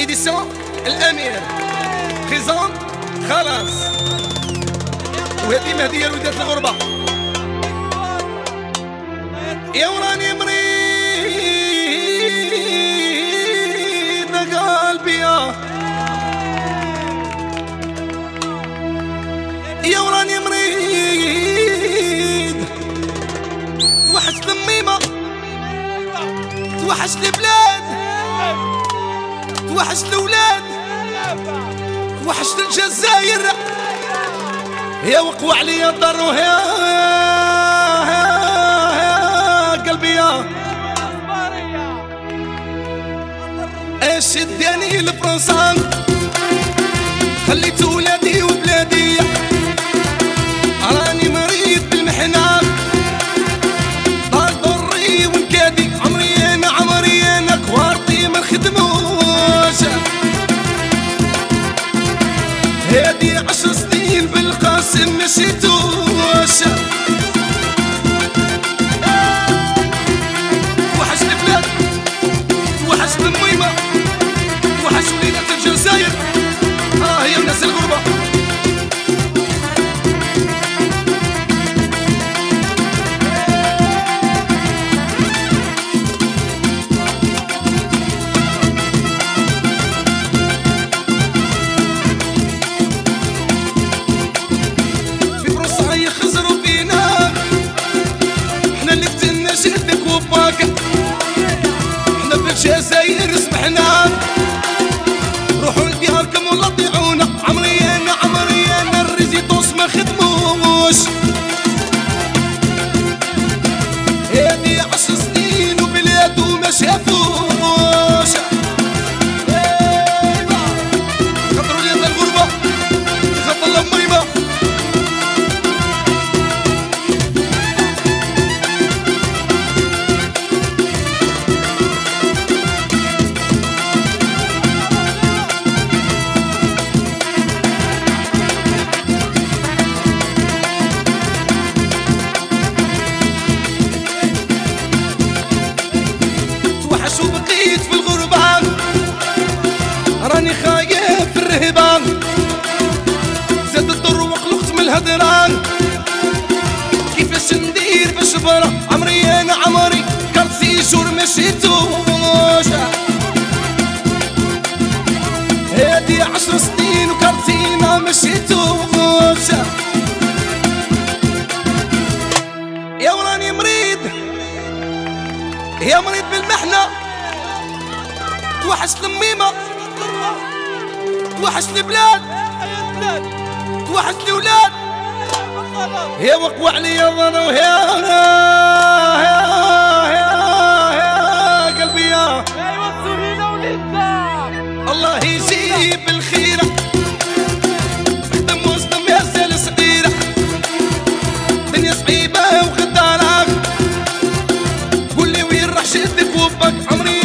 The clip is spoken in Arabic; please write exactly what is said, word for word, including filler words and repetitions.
إديسيون الأمير خزان خلاص. وهذه مهدية لوليدات الغربة. يا وراني مريض قلبي يا وراني مريض توحش ذميمة توحش البلاد توحش الأولاد توحش الجزائر يا وقوع عليا الضر يا قلبي يا ايش اداني لفرنسا خليت ولادي وبلادي راني مريض بالمحنة طال ضري ونكادي عمري انا عمري انا كوارتي ما نخدموش هادي عشر سنين بالقاسم مشيتوش توحش البلاد توحش الميمة توحش وليدات الجزائر اه يا الناس الغربة. الجزائر سمحنا روحوا لدياركم ولا تضيعونا عمري انا عمري انا الريزيدونس ما خدموش هادي عشر سنين وبلادو ما شافوش خاطر وليدات الغربة خاطر الميمة بقيت في الغربة راني خايف في الرهبة زاد الضر وقلقت من الهدران كيفاش ندير باش برا عمري انا عمري كارت سيجور مشيتوش هادي عشر سنين وكارتينا مشيتوش يا وراني مريض يا مريض بالمحنة توحش الميمة توحش البلاد توحش الأولاد يا وقوع عليا الظن ويا يا قلبي يا الله يجيب الخيرة خدم وصدم يا زال صغيرة دنيا صعيبة وغدارة قولي وين راح شدك وبك عمري